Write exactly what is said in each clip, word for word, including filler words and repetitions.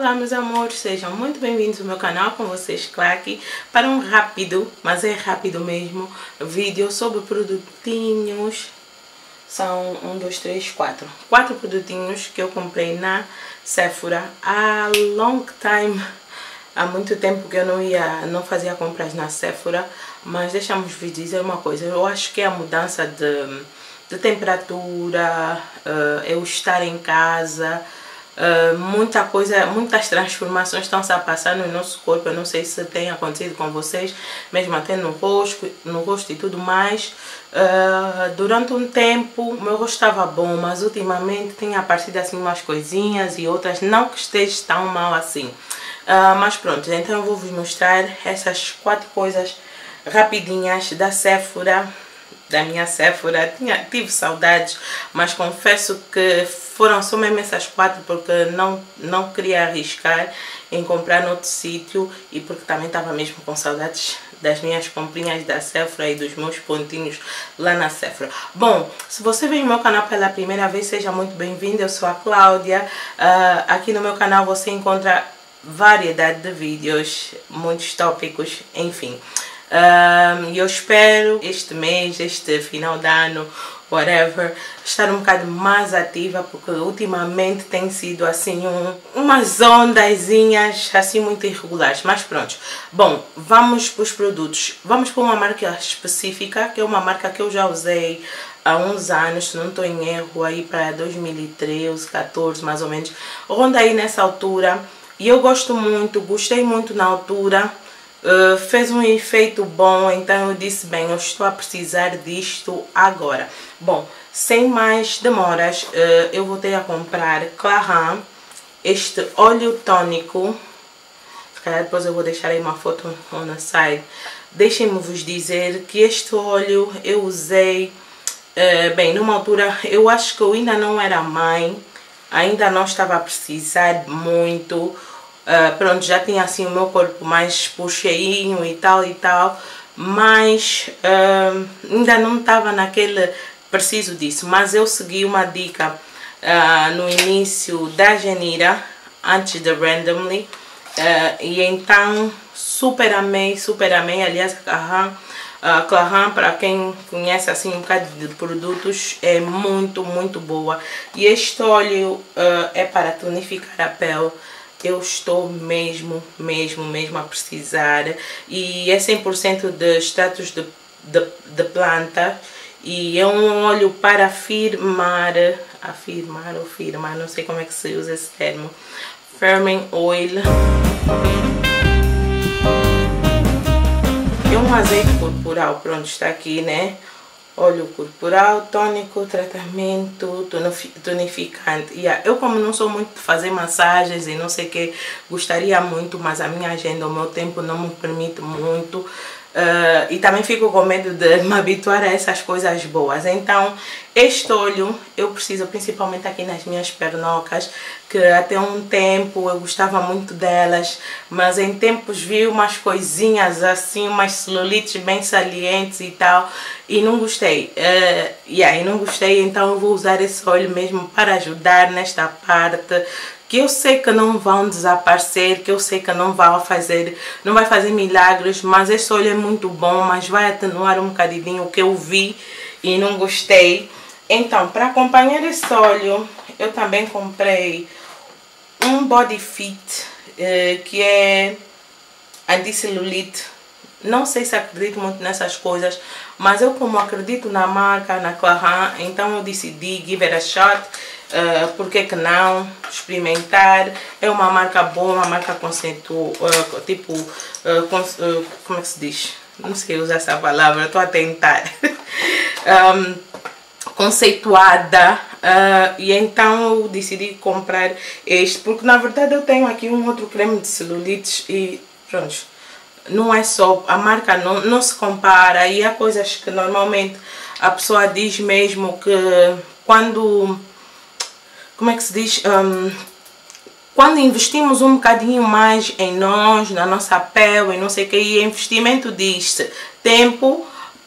Olá meus amores, sejam muito bem-vindos ao meu canal, com vocês Claque, para um rápido, mas é rápido mesmo, vídeo sobre produtinhos. São um, dois, três, quatro. Quatro produtinhos que eu comprei na Sephora há long time. Há muito tempo que eu não ia, não fazia compras na Sephora, mas deixa-me dizer uma coisa, eu acho que é a mudança de, de temperatura, uh, eu estar em casa. Uh, muita coisa, muitas transformações estão-se a passar no nosso corpo. Eu não sei se tem acontecido com vocês, mesmo até no rosto, no rosto e tudo mais. Uh, durante um tempo o meu rosto estava bom, mas ultimamente tem aparecido assim umas coisinhas e outras, não que esteja tão mal assim. Uh, mas pronto, então eu vou vos mostrar essas quatro coisas rapidinhas da Sephora. Da minha Sephora, Tinha, tive saudades, mas confesso que foram só mesmo essas quatro porque não, não queria arriscar em comprar noutro sítio e porque também estava mesmo com saudades das minhas comprinhas da Sephora e dos meus pontinhos lá na Sephora. Bom, se você vem no meu canal pela primeira vez, seja muito bem-vindo, eu sou a Cláudia. Uh, aqui no meu canal você encontra variedade de vídeos, muitos tópicos, enfim. Um, eu espero este mês, este final de ano, whatever, estar um bocado mais ativa, porque ultimamente tem sido assim um, umas ondazinhas assim muito irregulares, mas pronto. Bom, vamos para os produtos. Vamos para uma marca específica, que é uma marca que eu já usei há uns anos, se não estou em erro, aí para dois mil e treze, catorze mais ou menos, ronda aí nessa altura, e eu gosto muito, gostei muito na altura. Uh, fez um efeito bom, então eu disse, bem, eu estou a precisar disto agora. Bom, sem mais demoras, uh, eu voltei a comprar Clarins, este óleo tônico. Se calhar depois eu vou deixar aí uma foto on the side. Deixem-me vos dizer que este óleo eu usei, uh, bem, numa altura, eu acho que eu ainda não era mãe, ainda não estava a precisar muito. Uh, pronto, já tinha assim o meu corpo mais puxeinho e tal e tal, mas uh, ainda não estava naquele preciso disso. Mas eu segui uma dica uh, no início da Genira, antes de Randomly, uh, e então super amei, super amei. Aliás, a uh, Clarins, para quem conhece assim um bocado de produtos, é muito, muito boa. E este óleo uh, é para tonificar a pele. Eu estou mesmo, mesmo, mesmo a precisar, e é cem por cento de extratos de, de, de planta, e é um óleo para afirmar, afirmar ou firmar, não sei como é que se usa esse termo, firming oil. É um azeite corporal, pronto, está aqui, né? Óleo corporal, tônico, tratamento, tonificante. Yeah, eu como não sou muito de fazer massagens e não sei o que, gostaria muito, mas a minha agenda, o meu tempo não me permite muito. Uh, e também fico com medo de me habituar a essas coisas boas. Então este óleo eu preciso, principalmente aqui nas minhas pernocas, que até um tempo eu gostava muito delas, mas em tempos vi umas coisinhas assim, umas celulites bem salientes e tal, e não gostei. Uh, yeah, e não gostei, então eu vou usar esse óleo mesmo para ajudar nesta parte, que eu sei que não vão desaparecer, que eu sei que não vai fazer, não vai fazer milagres, mas esse óleo é muito bom, mas vai atenuar um bocadinho o que eu vi e não gostei. Então, para acompanhar esse óleo, eu também comprei um Body Fit, eh, que é anti-celulite. Não sei se acredito muito nessas coisas, mas eu como acredito na marca, na Clarins, então eu decidi give it a shot. Uh, por que que não experimentar? É uma marca boa, uma marca conceito, uh, tipo, uh, cons uh, como é que se diz? Não sei usar essa palavra, estou a tentar. um, conceituada, uh, e então eu decidi comprar este, porque na verdade eu tenho aqui um outro creme de celulites e pronto, não é só, a marca não, não se compara, e há coisas que normalmente a pessoa diz mesmo que quando, como é que se diz, um, quando investimos um bocadinho mais em nós, na nossa pele e não sei o que, e investimento diz tempo,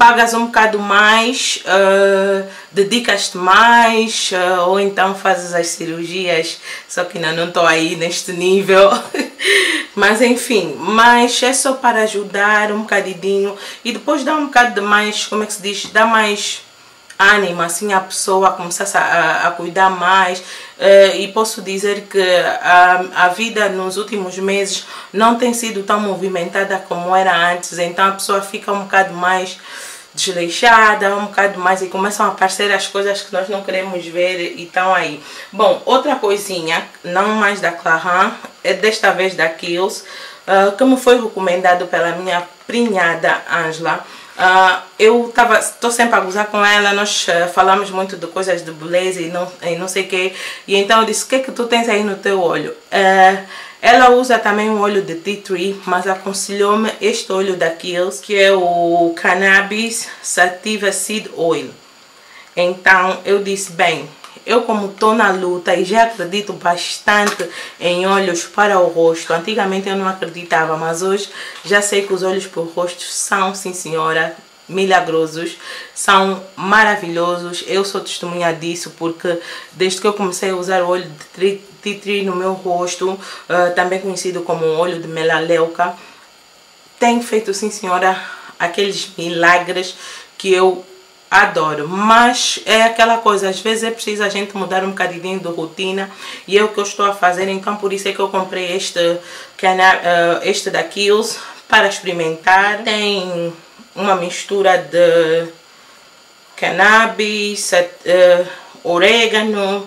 pagas um bocado mais, uh, dedicas-te mais, uh, ou então fazes as cirurgias, só que ainda não estou aí neste nível. Mas enfim, mas é só para ajudar um bocadinho e depois dá um bocado de mais, como é que se diz, dá mais ânimo assim a pessoa a começar a, a cuidar mais. Uh, e posso dizer que a, a vida nos últimos meses não tem sido tão movimentada como era antes, então a pessoa fica um bocado mais desleixada, um bocado mais, e começam a aparecer as coisas que nós não queremos ver e estão aí. Bom, outra coisinha, não mais da Clarins, é desta vez da Kiehl's, uh, que me foi recomendado pela minha prinhada Ângela. Uh, eu tava, estou sempre a gozar com ela, nós uh, falamos muito de coisas de beleza e não, e não sei o que, e então eu disse, o que é que tu tens aí no teu olho? Uh, ela usa também um óleo de tea tree, mas aconselhou-me este óleo da Kiehl's, que é o Cannabis Sativa Seed Oil. Então eu disse, bem, eu como estou na luta e já acredito bastante em óleos para o rosto. Antigamente eu não acreditava, mas hoje já sei que os óleos para o rosto são, sim senhora, milagrosos, são maravilhosos. Eu sou testemunha disso porque desde que eu comecei a usar o óleo de tea tree no meu rosto, uh, também conhecido como óleo de melaleuca, tem feito, sim senhora, aqueles milagres que eu adoro. Mas é aquela coisa, às vezes é preciso a gente mudar um bocadinho de rotina, e é o que eu estou a fazer. Então por isso é que eu comprei este, este da Kiehl's para experimentar. Tem uma mistura de cannabis, uh, orégano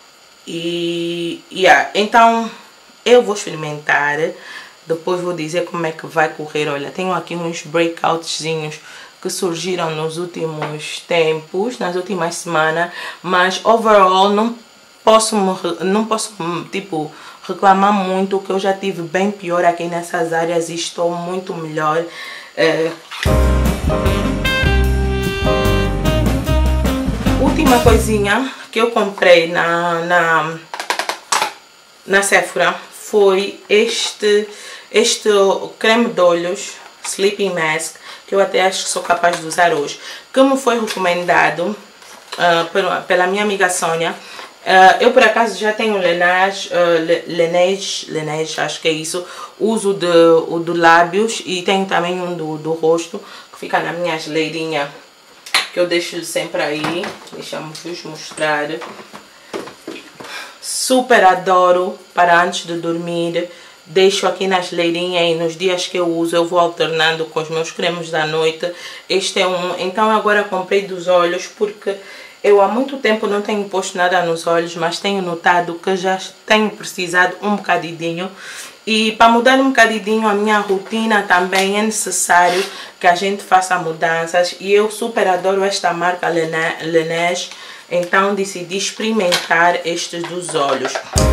e yeah. Então eu vou experimentar, depois vou dizer como é que vai correr. Olha, tenho aqui uns breakoutzinhos que surgiram nos últimos tempos, nas últimas semanas, mas overall não posso, não posso tipo, reclamar muito, que eu já tive bem pior aqui nessas áreas e estou muito melhor. É... Última coisinha que eu comprei na, na, na Sephora foi este, este creme de olhos, Sleeping Mask, que eu até acho que sou capaz de usar hoje, que me foi recomendado uh, pela, pela minha amiga Sônia. Uh, eu por acaso já tenho Laneige, uh, Laneige, Laneige, acho que é isso, uso de, o de lábios, e tenho também um do, do rosto, que fica na minha geleirinha, que eu deixo sempre aí. Deixa-me mostrar. Super adoro para antes de dormir. Deixo aqui na geleirinha e nos dias que eu uso eu vou alternando com os meus cremes da noite. Este é um, então agora comprei dos olhos porque eu há muito tempo não tenho posto nada nos olhos, mas tenho notado que já tenho precisado um bocadinho. E para mudar um bocadinho a minha rotina também é necessário que a gente faça mudanças. E eu super adoro esta marca Laneige, então decidi experimentar estes dos olhos.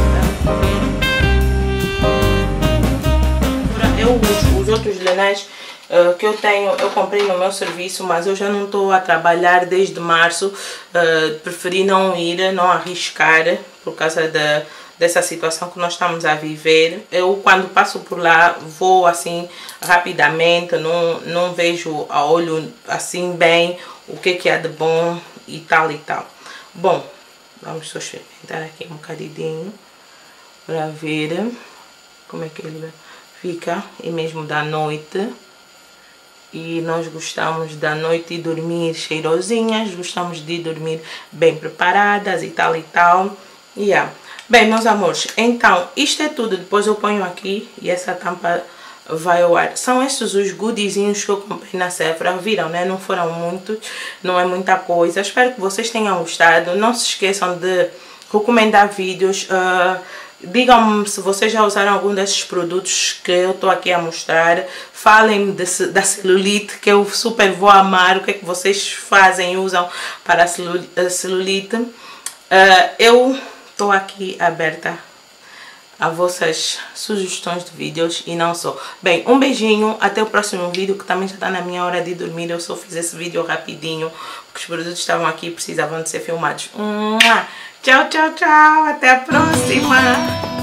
Eu uso os outros Laneige uh, que eu tenho, eu comprei no meu serviço, mas eu já não estou a trabalhar desde março. Uh, preferi não ir, não arriscar por causa da, dessa situação que nós estamos a viver. Eu quando passo por lá vou assim rapidamente, não, não vejo a olho assim bem o que, que é de bom e tal e tal. Bom, vamos só experimentar aqui um bocadinho para ver como é que ele fica, e mesmo da noite. E nós gostamos da noite de dormir cheirosinhas, gostamos de dormir bem preparadas e tal e tal. Yeah. Bem, meus amores, então isto é tudo. Depois eu ponho aqui e essa tampa vai ao ar. São estes os goodiezinhos que eu comprei na Sephora. Viram, né? Não foram muitos, não é muita coisa. Espero que vocês tenham gostado. Não se esqueçam de recomendar vídeos. Uh, Digam-me se vocês já usaram algum desses produtos que eu estou aqui a mostrar. Falem-me da celulite, que eu super vou amar. O que é que vocês fazem, usam para a celulite. Uh, eu estou aqui aberta a vossas sugestões de vídeos e não só. Bem, um beijinho, até o próximo vídeo, que também já está na minha hora de dormir. Eu só fiz esse vídeo rapidinho porque os produtos estavam aqui e precisavam de ser filmados. Tchau, tchau, tchau, até a próxima!